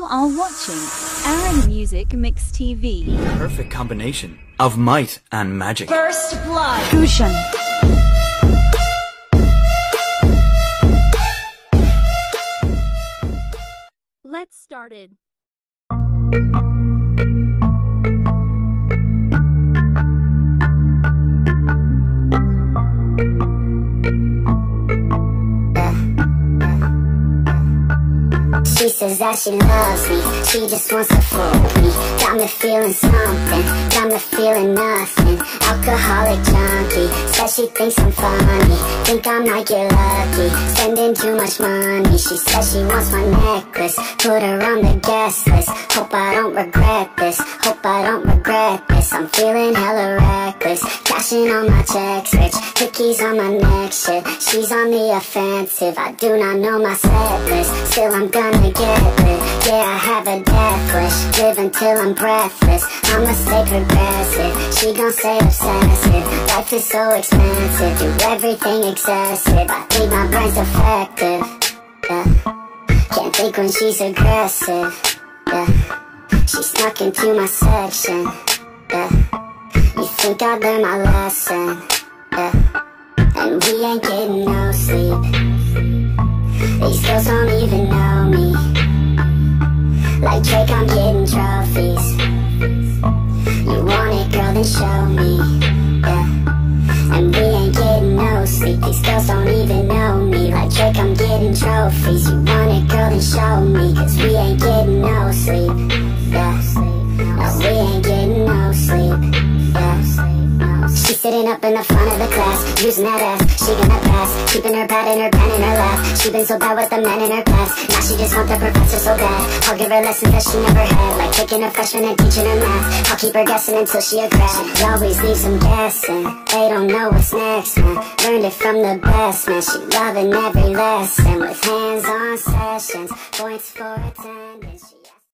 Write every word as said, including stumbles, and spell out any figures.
are watching Aaron Music Mix T V. Perfect combination of might and magic. First Blood. Fusion. Let's start it. She says that she loves me, she just wants to fool me. Got me feeling something, got me feeling nothing. Alcoholic junkie, says she thinks I'm funny. Think I might get lucky, spending too much money. She says she wants my necklace, put her on the guest list. Hope I don't regret this, hope I don't regret this. I'm feeling hella reckless, cashing on my checks rich. Cookies on my neck, shit, she's on the offensive. I do not know my set list, still I'm gonna get lit. Yeah, I have a death wish, live until I'm breathless. I'ma stay progressive, she gon' say obsessive. Life is so expensive, do everything excessive. I think my brain's defective, yeah. Can't think when she's aggressive, yeah. She snuck into my section, yeah. You think I learned my lesson, yeah. And we ain't getting no sleep. These girls don't even know me. Like Drake, I'm getting trophies. You want it, girl, then show me, yeah. And we ain't getting no sleep. These girls don't even know me. Like Drake, I'm getting trophies. You want it, girl, then show me. Cause we ain't getting no sleep, yeah. No, we ain't getting no sleep, yeah. She's sitting up in the front of the class, using that ass, she gonna pass. Keeping her pad and her pen in her lap. She been so bad with the men in her past. Now she just wants the professor so bad. I'll give her lessons that she never had, like taking a freshman and teaching her math. I'll keep her guessing until she a grad. She always leaves them guessing, they don't know what's next, man. Learned it from the best, man. She loving every lesson, with hands-on sessions, points for attendance. She